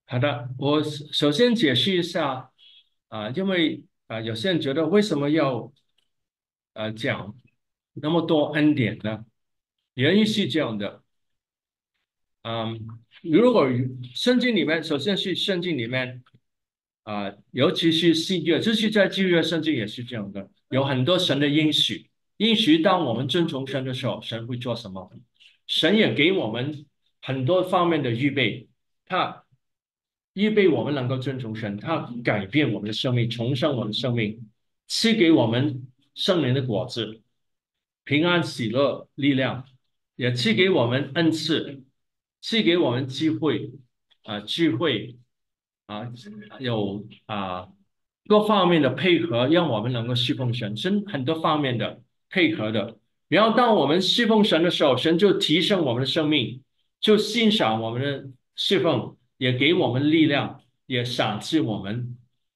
好的，我首先解释一下因为有些人觉得为什么要讲那么多恩典呢？原因是这样的，嗯，如果圣经里面，首先是圣经里面尤其是新约，就是在旧约圣经也是这样的，有很多神的应许，应许当我们遵从神的时候，神会做什么？神也给我们很多方面的预备，他预备我们能够遵从神，他改变我们的生命，重生我们的生命，赐给我们圣灵的果子，平安、喜乐、力量，也赐给我们恩赐，赐给我们机会聚会啊，有各方面的配合，让我们能够侍奉神，是很多方面的配合的。然后当我们侍奉神的时候，神就提升我们的生命，就欣赏我们的侍奉，也给我们力量，也赏赐我们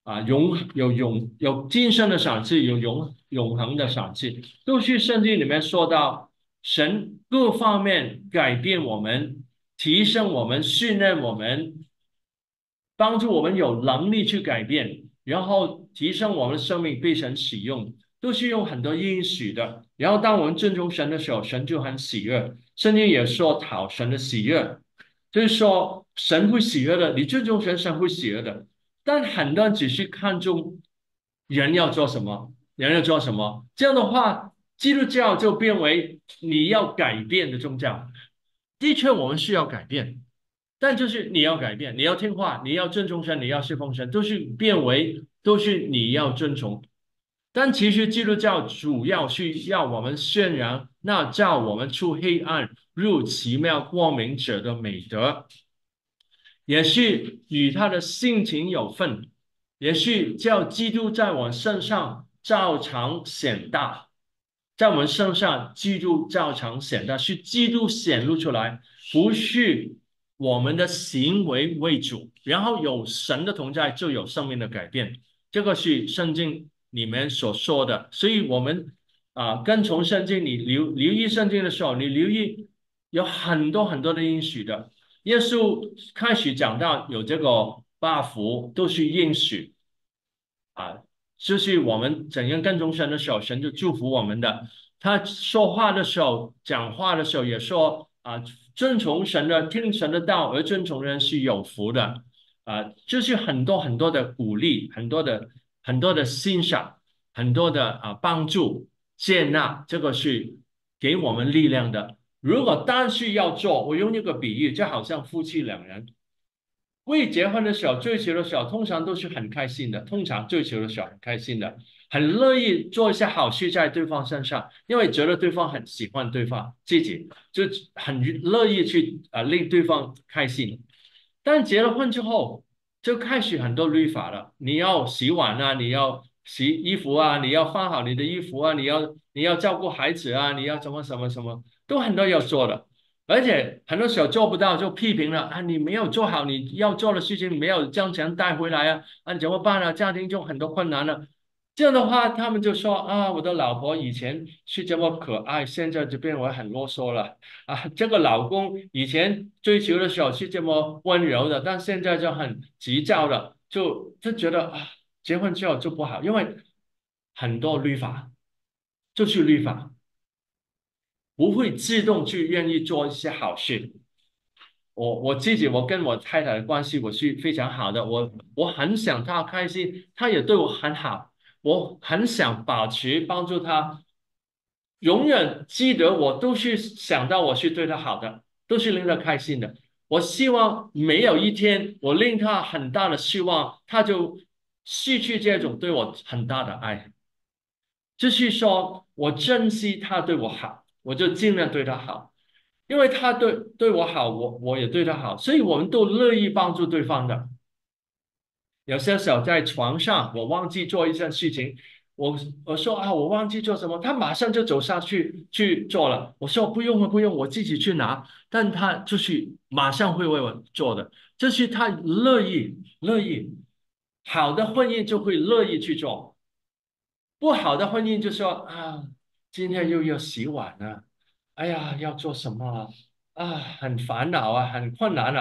有今生的赏赐，有永恒的赏赐。都是圣经里面说到，神各方面改变我们，提升我们，训练我们，帮助我们有能力去改变，然后提升我们的生命被神使用，都是用很多应许的。然后当我们尊重神的时候，神就很喜悦。圣经也说讨神的喜悦，就是说神会喜悦的，你尊重神，神会喜悦的。但很多人只是看重人要做什么，人要做什么，这样的话，基督教就变为你要改变的宗教。的确，我们需要改变。但就是你要改变，你要听话，你要尊重神，你要侍奉神，都是你要遵从。但其实基督教主要是要我们宣扬那叫我们出黑暗入奇妙光明者的美德，也是与他的性情有份，也是叫基督在我们身上照常显大，在我们身上基督照常显大，是基督显露出来，不是我们的行为为主，然后有神的同在，就有生命的改变，这个是圣经里面所说的，所以我们跟从圣经，你留意圣经的时候，你留意有很多很多的应许的。耶稣开始讲到有这个八福，都是应许啊，就是我们怎样跟从神的时候，神就祝福我们的。他说话的时候，讲话的时候也说遵从神的，听神的道而遵从人是有福的就是很多很多的鼓励，很多的欣赏，很多的帮助、接纳，这个是给我们力量的。如果单是要做，我用一个比喻，就好像夫妻两人未结婚的时候、追求的时候，通常都是很开心的，通常追求的时候很开心的，很乐意做一些好事在对方身上，因为觉得对方很喜欢对方，自己就很乐意去令对方开心。但结了婚之后，就开始很多律法了，你要洗碗啊，你要洗衣服啊，你要放好你的衣服啊，你要照顾孩子啊，你要什么什么什么，都很多要做的。而且很多时候做不到就批评了你没有做好你要做的事情，没有将钱带回来你怎么办呢？家庭中很多困难了。这样的话，他们就说我的老婆以前是这么可爱，现在就变为很啰嗦了这个老公以前追求的时候是这么温柔的，但现在就很急躁了，就觉得结婚之后就不好，因为很多律法就是律法。不会自动去愿意做一些好事。我自己，我跟我太太的关系我是非常好的，我很想她开心，她也对我很好，我很想保持帮助她，永远记得我都是想到我是对她好的，都是令她开心的。我希望没有一天我令她很大的失望，她就失去这种对我很大的爱。就是说我珍惜她对我好，我就尽量对她好。因为他对我好，我也对他好，所以我们都乐意帮助对方的。有些时候在床上，我忘记做一件事情，我说我忘记做什么，他马上就走上去做了。我说不用了，不用，我自己去拿。但他就是马上会为我做的，这是他乐意。好的婚姻就会乐意去做，不好的婚姻就说今天又要洗碗了，哎呀，要做什么很烦恼很困难了。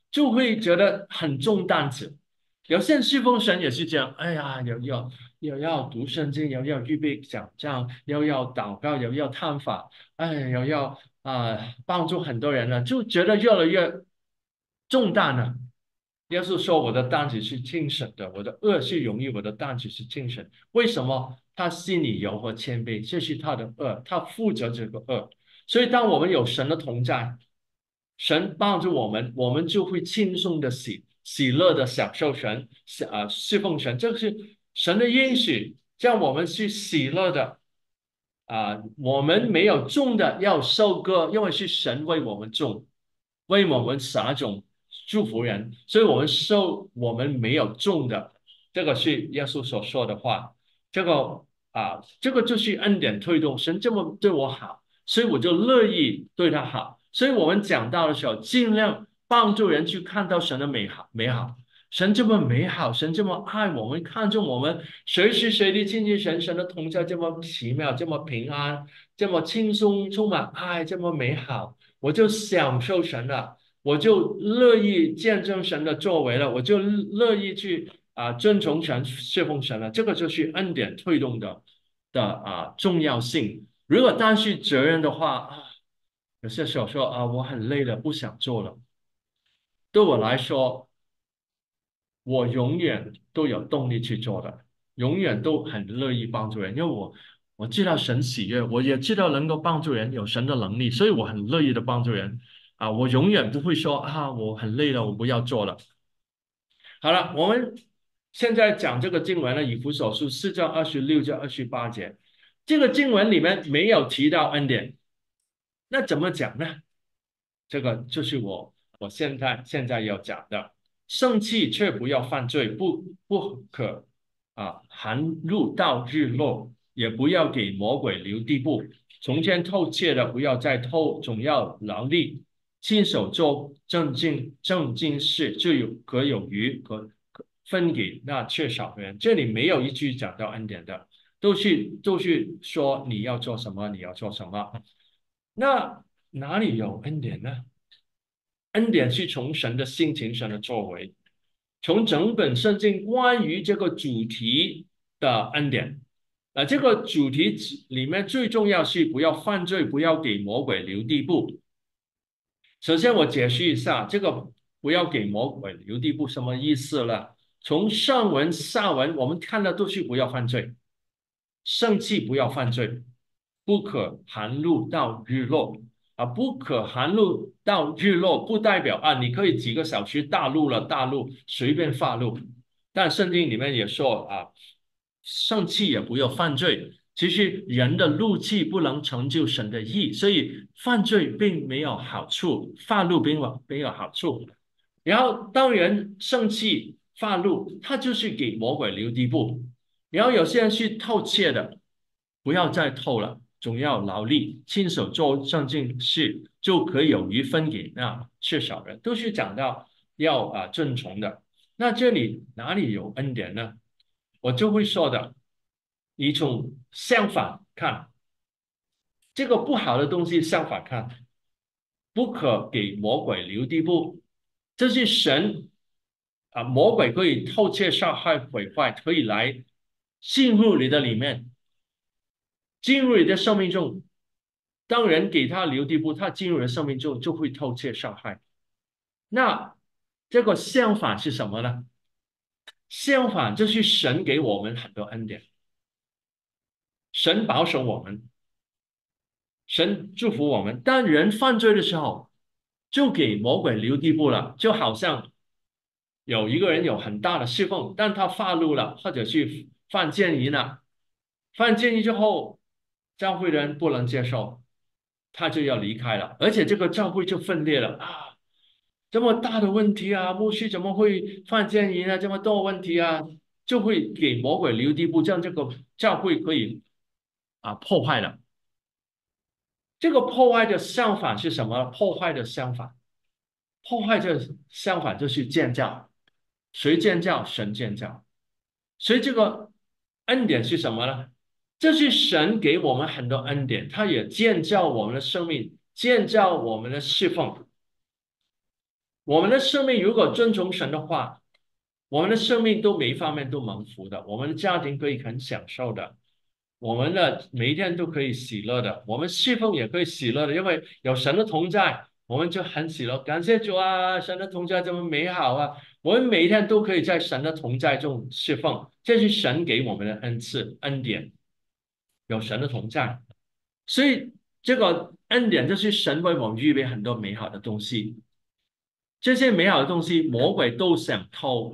就会觉得很重担子。有些人侍奉神也是这样，哎呀，又要读圣经，又要预备讲章，又要祷告，又要探访，哎，又要帮助很多人了，就觉得越来越重担了。要是说我的担子是轻省的，我的恶是容易，我的担子是轻省。为什么？他心里柔和谦卑，这是他的恶，他负责这个恶。所以，当我们有神的同在，神帮助我们，我们就会轻松的喜乐的享受神，侍奉神，这是神的应许，叫我们去喜乐的我们没有种的要收割，因为是神为我们种，为我们撒种祝福人，所以我们收我们没有种的，这个是耶稣所说的话。这个就是恩典推动，神这么对我好，所以我就乐意对他好。所以我们讲到的时候，尽量帮助人去看到神的美好。神这么美好，神这么爱我们，看重我们，随时随地亲近神，神的同在这么奇妙，这么平安，这么轻松，充满爱，这么美好，我就享受神了，我就乐意见证神的作为了，我就乐意去遵从神、侍奉神了。这个就是恩典推动的重要性。如果单是责任的话有些时候说我很累了，不想做了。对我来说，我永远都有动力去做的，永远都很乐意帮助人，因为我知道神喜悦，我也知道能够帮助人，有神的能力，所以我很乐意的帮助人我永远不会说我很累了，我不要做了。好了，我们现在讲这个经文呢，以弗所书4章26至28节，这个经文里面没有提到恩典，那怎么讲呢？这个就是我现在要讲的，生气却不要犯罪，不可含怒到日落，也不要给魔鬼留地步。从前偷窃的不要再偷，总要劳力，亲手做正经事，就有余可分给那缺少的人。这里没有一句讲到恩典的，都是说你要做什么，你要做什么。那哪里有恩典呢？恩典是从神的性情、神的作为，从整本圣经关于这个主题的恩典。这个主题里面最重要是不要犯罪，不要给魔鬼留地步。首先我解释一下，这个不要给魔鬼留地步什么意思呢？从上文下文我们看的都是不要犯罪，生气不要犯罪，不可含怒到日落。不可含怒到日落，不代表你可以几个小时大怒了，大怒随便发怒。但圣经里面也说生气也不要犯罪。其实人的怒气不能成就神的义，所以犯罪并没有好处，发怒并没有好处。然后当人生气发怒，他就是给魔鬼留地步。然后有些人是偷窃的，不要再偷了，总要劳力，亲手做正经事，就可以有余分给那缺少人，都是讲到要遵从的。那这里哪里有恩典呢？我就会说的，你从相反看，这个不好的东西相反看，不可给魔鬼留地步，这是神魔鬼可以偷窃、杀害、毁坏，可以来进入你的里面，进入你的生命中。当人给他留地步，他进入你的生命中就会偷窃、伤害。那这个相反是什么呢？相反就是神给我们很多恩典，神保守我们，神祝福我们。当人犯罪的时候，就给魔鬼留地步了，就好像有一个人有很大的侍奉，但他发怒了，或者去犯奸淫了。犯奸淫之后，教会的人不能接受，他就要离开了，而且这个教会就分裂了这么大的问题牧师怎么会犯奸淫这么多问题就会给魔鬼留地步，这样这个教会可以破坏了。这个破坏的相反是什么？破坏的相反，破坏的相反就是建造。谁建造？神建造。所以这个恩典是什么呢？这是神给我们很多恩典，他也建造我们的生命，建造我们的侍奉。 我们的生命如果遵从神的话，我们的生命都每一方面都蒙福的，我们的家庭可以很享受的，我们的每一天都可以喜乐的，我们侍奉也可以喜乐的，因为有神的同在，我们就很喜乐。感谢主啊，神的同在这么美好啊！我们每一天都可以在神的同在中侍奉，这是神给我们的恩赐、恩典，有神的同在，所以这个恩典就是神为我们预备很多美好的东西。这些美好的东西，魔鬼都想偷。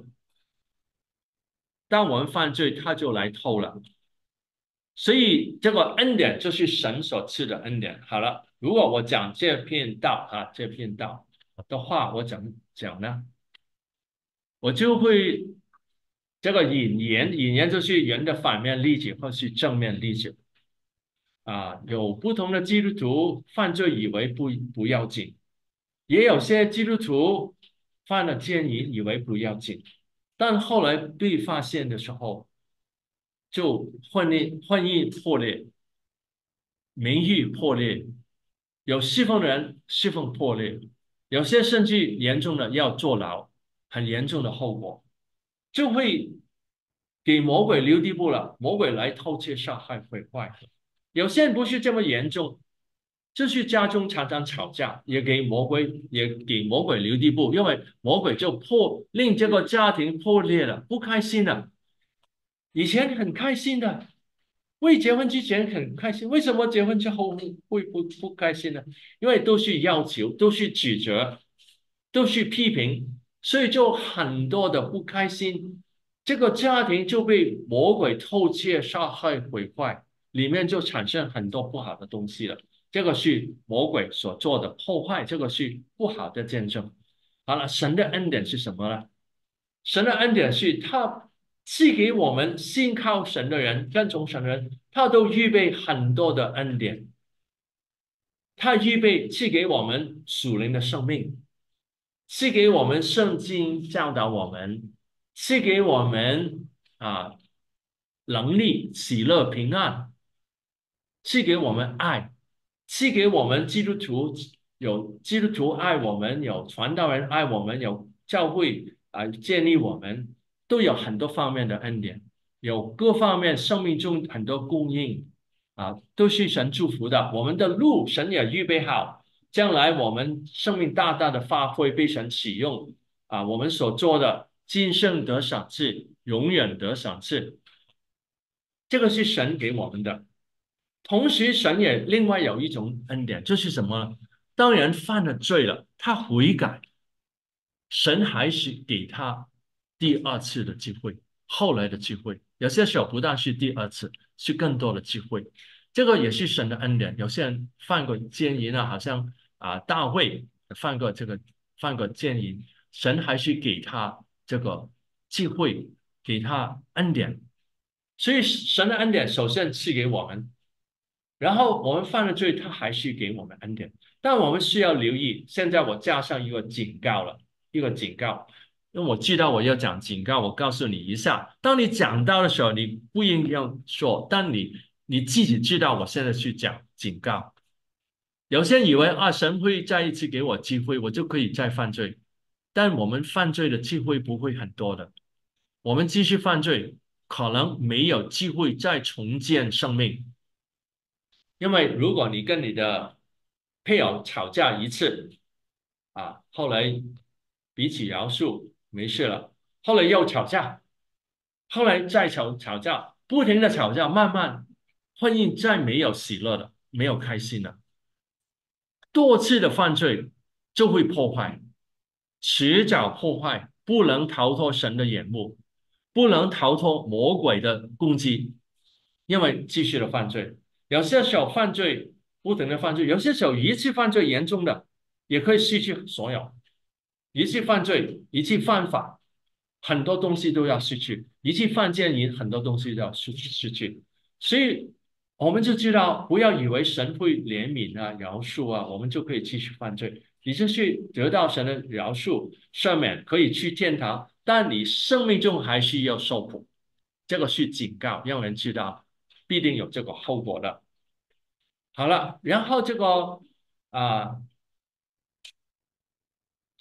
当我们犯罪，他就来偷了。所以这个恩典就是神所赐的恩典。好了，如果我讲这片道啊，这片道的话，我怎么讲呢？我就会这个引言就是人的反面例子或是正面例子啊。有不同的基督徒犯罪以为不要紧，也有些基督徒犯了奸淫以为不要紧。但后来被发现的时候，就婚姻破裂，名誉破裂，有侍奉的人侍奉破裂，有些甚至严重的要坐牢，很严重的后果，就会给魔鬼留地步了，魔鬼来偷窃、杀害、毁坏。有些人不是这么严重，就是家中常常吵架，也给魔鬼留地步，因为魔鬼就令这个家庭破裂了，不开心了。以前很开心的，未结婚之前很开心，为什么结婚之后会不开心呢？因为都是要求，都是指责，都是批评，所以就很多的不开心。这个家庭就被魔鬼偷窃、杀害、毁坏，里面就产生很多不好的东西了。这个是魔鬼所做的破坏，这个是不好的见证。好了，神的恩典是什么呢？神的恩典是他赐给我们信靠神的人、跟从神的人，他都预备很多的恩典，他预备赐给我们属灵的生命，赐给我们圣经教导我们，赐给我们啊能力、喜乐、平安，赐给我们爱，赐给我们基督徒有基督徒爱我们，有传道人爱我们，有教会建立我们，都有很多方面的恩典，有各方面生命中很多供应都是神祝福的。我们的路神也预备好，将来我们生命大大的发挥，被神启用我们所做的今生得赏赐，永远得赏赐，这个是神给我们的。同时，神也另外有一种恩典，就是什么呢？当人犯了罪了，他悔改，神还是给他第二次的机会，后来的机会。有些时候不但是第二次，是更多的机会。这个也是神的恩典。有些人犯过奸淫好像大卫犯过奸淫，神还是给他这个机会，给他恩典。所以神的恩典首先赐给我们。然后我们犯了罪，他还是给我们恩典，但我们需要留意。现在我加上一个警告了，一个警告，因为我知道我要讲警告，我告诉你一下，当你讲到的时候，你不应该说，但你自己知道，我现在去讲警告。有些人以为神会再一次给我机会，我就可以再犯罪，但我们犯罪的机会不会很多的，我们继续犯罪，可能没有机会再重建生命。因为如果你跟你的配偶吵架一次后来彼此饶恕没事了，后来又吵架，后来再吵架，不停的吵架，慢慢婚姻再没有喜乐了，没有开心了，多次的犯罪就会破坏，迟早破坏，不能逃脱神的眼目，不能逃脱魔鬼的攻击，因为继续的犯罪。有些时候犯罪，不停的犯罪，有些时候一次犯罪严重的，也可以失去所有。一次犯罪，一次犯法，很多东西都要失去；一次犯奸淫，很多东西都要失去。所以我们就知道，不要以为神会怜悯饶恕我们就可以继续犯罪。你就去得到神的饶恕、赦免，可以去天堂，但你生命中还是要受苦。这个是警告，让人知道必定有这个后果的。好了，然后这个啊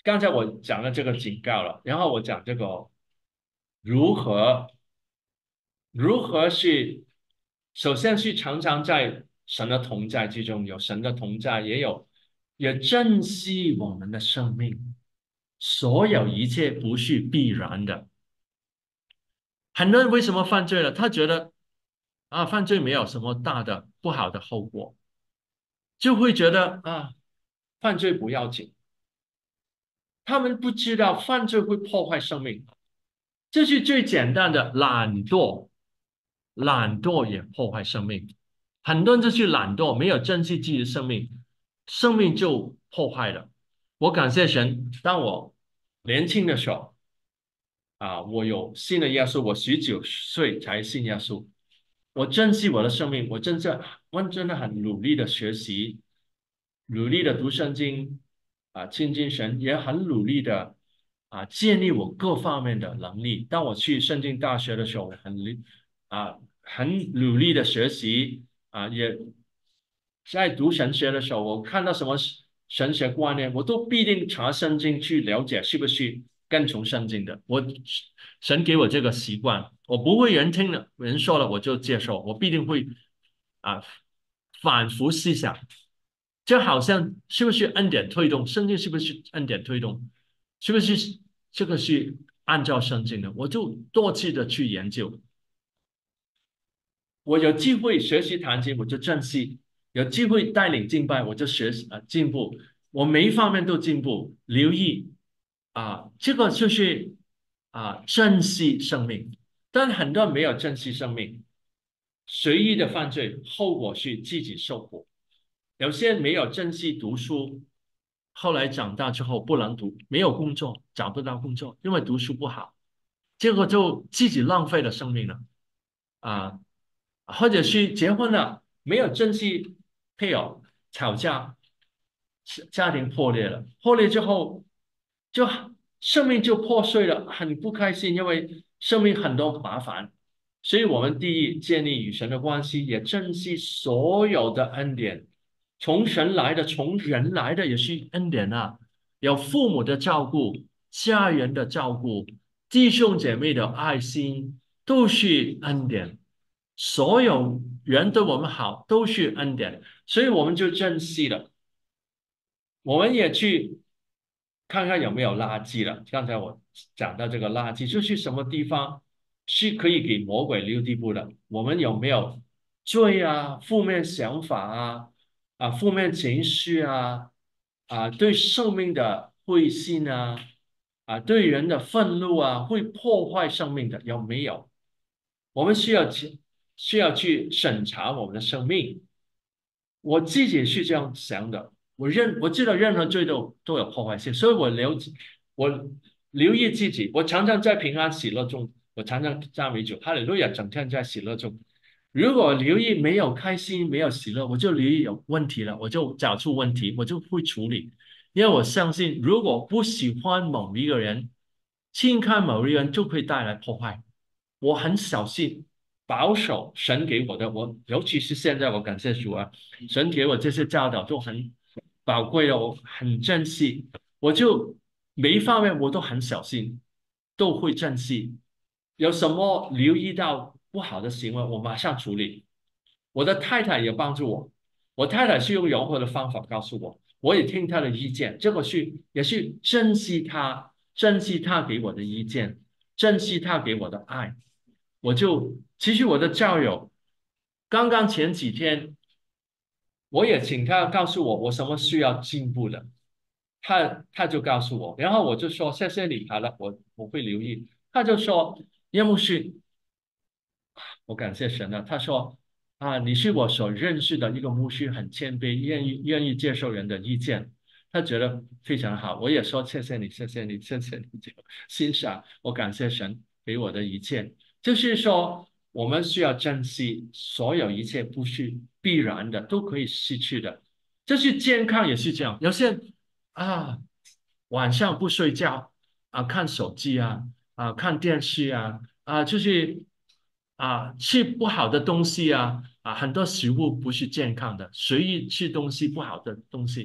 刚才我讲了这个警告了，然后我讲这个如何去，首先是常常在神的同在之中，有神的同在，也珍惜我们的生命，所有一切不是必然的。很多人为什么犯罪了？他觉得犯罪没有什么大的不好的后果，就会觉得犯罪不要紧。他们不知道犯罪会破坏生命，这是最简单的懒惰，懒惰也破坏生命。很多人就去懒惰，没有珍惜自己的生命，生命就破坏了。我感谢神，当我年轻的时候我有信了耶稣，我19岁才信耶稣。我珍惜我的生命，我真的很努力的学习，努力的读圣经亲近神，也很努力的建立我各方面的能力。当我去圣经大学的时候，很努力的学习也在读神学的时候，我看到什么神学观念，我都必定查圣经去了解是不是跟从圣经的。神给我这个习惯，我不会人听了人说了我就接受，我必定会啊反复思想，就好像是不是恩典推动，圣经是不是恩典推动，是不是这个是按照圣经的，我就多次的去研究。我有机会学习弹琴，我就珍惜；有机会带领敬拜，我就学习进步。我每一方面都进步，留意这个就是珍惜生命。但很多人没有珍惜生命，随意的犯罪，后果是自己受苦。有些人没有珍惜读书，后来长大之后不能读，没有工作，找不到工作，因为读书不好，结果就自己浪费了生命了。啊，或者是结婚了，没有珍惜配偶，吵架，家庭破裂了，破裂之后就生命就破碎了，很不开心，因为生命很多麻烦，所以我们第一建立与神的关系，也珍惜所有的恩典，从神来的，从人来的也是恩典啊，有父母的照顾，家人的照顾，弟兄姐妹的爱心。都是恩典，所有人对我们好都是恩典，所以我们就珍惜了。我们也去看看有没有垃圾了。刚才我讲到这个垃圾，就是什么地方是可以给魔鬼留地步的？我们有没有罪负面想法负面情绪对生命的灰心对人的愤怒会破坏生命的有没有？我们需要去审查我们的生命。我自己是这样想的，我知道任何罪都有破坏性，所以我留意自己，我常常在平安喜乐中，我常常赞美主，哈利路亚，整天在喜乐中。如果留意没有开心，没有喜乐，我就留意有问题了，我就找出问题，我就会处理。因为我相信，如果不喜欢某一个人，轻看某一个人就会带来破坏。我很小心保守神给我的，尤其是现在，我感谢主神给我这些教导都很宝贵的，我很珍惜，我就每一方面我都很小心，都会珍惜。有什么留意到不好的行为，我马上处理。我的太太也帮助我，我太太是用柔和的方法告诉我，我也听她的意见，这个也是珍惜她给我的意见，珍惜她给我的爱。其实我的教友刚刚前几天，我也请他告诉我什么需要进步的，他就告诉我，然后我就说谢谢你，好了，我会留意。他就说叶牧师，我感谢神了。他说你是我所认识的一个牧师，很谦卑，愿意接受人的意见，他觉得非常好。我也说谢谢你，谢谢你，谢谢你，就欣赏我感谢神给我的一切。就是说，我们需要珍惜所有一切，不是必然的，都可以失去的。就是健康也是这样，有些人啊，晚上不睡觉看手机看电视就是吃不好的东西很多食物不是健康的，随意吃东西不好的东西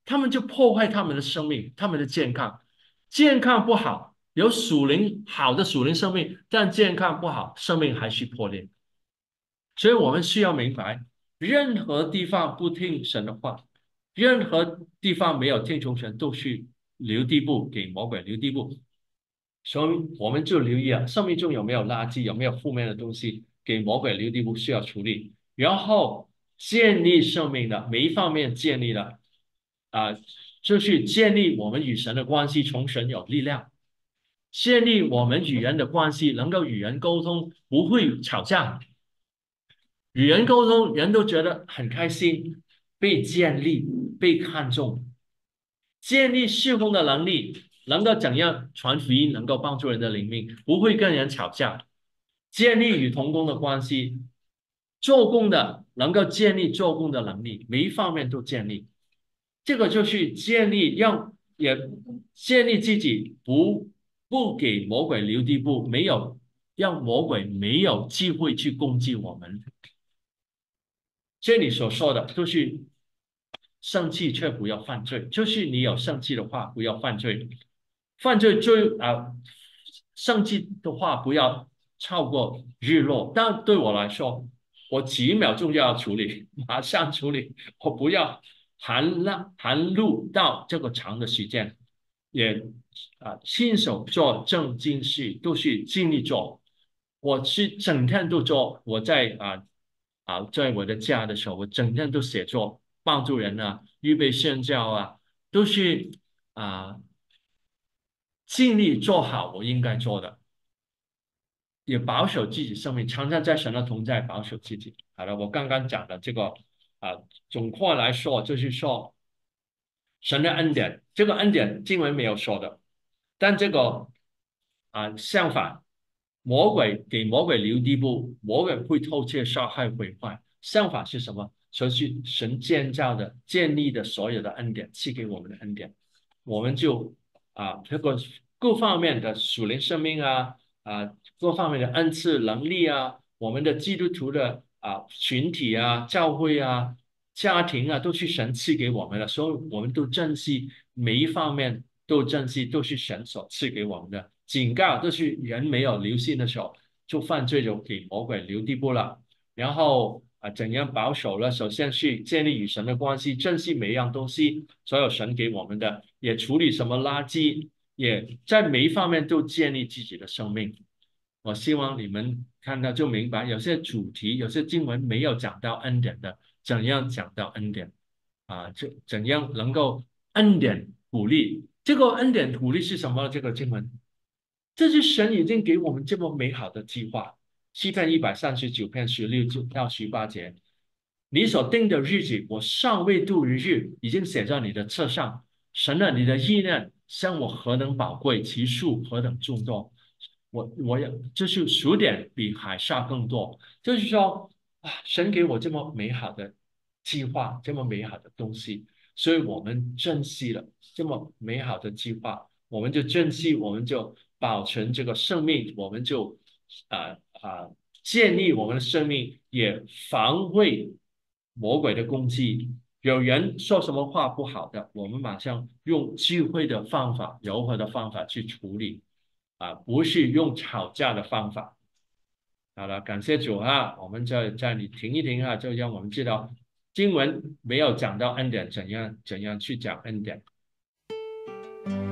他们就破坏他们的生命，他们的健康。健康不好，有好的属灵生命，但健康不好，生命还是破裂。所以我们需要明白，任何地方不听神的话，任何地方没有听从神，都是留地步给魔鬼留地步。所以我们就留意啊，生命中有没有垃圾，有没有负面的东西给魔鬼留地步需要处理，然后建立生命的每一方面建立了就是建立我们与神的关系，从神有力量，建立我们与人的关系，能够与人沟通，不会吵架。与人沟通，人都觉得很开心，被建立、被看重，建立侍奉的能力，能够怎样传福音，能够帮助人的灵命，不会跟人吵架，建立与同工的关系，做工的能够建立做工的能力，每一方面都建立。这个就是建立，也建立自己不给魔鬼留地步，没有让魔鬼没有机会去攻击我们。这里所说的都是生气却不要犯罪，就是你有生气的话不要犯罪，犯罪生气的话不要超过日落。但对我来说，我几秒钟就要处理，马上处理，我不要含露到这个长的时间，也亲手做正经事，都是尽力做。我是整天都做，我在我的家的时候，我整天都写作，帮助人啊，预备宣教啊，都是啊尽力做好我应该做的，也保守自己生命，常常在神的同在，保守自己。好了，我刚刚讲的这个啊，总括来说就是说，神的恩典，这个恩典经文没有说的，但这个相反，给魔鬼留地步，魔鬼会偷窃、杀害、毁坏。相反是什么？是神建立的所有的恩典，赐给我们的恩典，我们就这个各方面的属灵生命各方面的恩赐能力我们的基督徒的群体教会家庭都是神赐给我们的，所以我们都珍惜每一方面都珍惜，都是神所赐给我们的。警告都是人没有留心的时候，就犯罪就给魔鬼留地步了。然后怎样保守呢？首先是建立与神的关系，珍惜每一样东西，所有神给我们的，也处理什么垃圾，也在每一方面都建立自己的生命。我希望你们看到就明白，有些主题、有些经文没有讲到恩典的，怎样讲到恩典就怎样能够恩典鼓励。这个恩典鼓励是什么？这个经文，这是神已经给我们这么美好的计划。诗篇139篇16到18节，你所定的日子，我尚未度日，已经写在你的册上。神啊，你的意念向我何等宝贵，其数何等众多。我也就是数点比海沙更多，就是说神给我这么美好的计划，这么美好的东西，所以我们珍惜了这么美好的计划，我们就珍惜，我们就保存这个生命，我们就啊建立我们的生命，也防卫魔鬼的攻击。有人说什么话不好的，我们马上用智慧的方法、柔和的方法去处理。不是用吵架的方法。好了，感谢主我们在你停一停就让我们知道经文没有讲到恩典，怎样去讲恩典。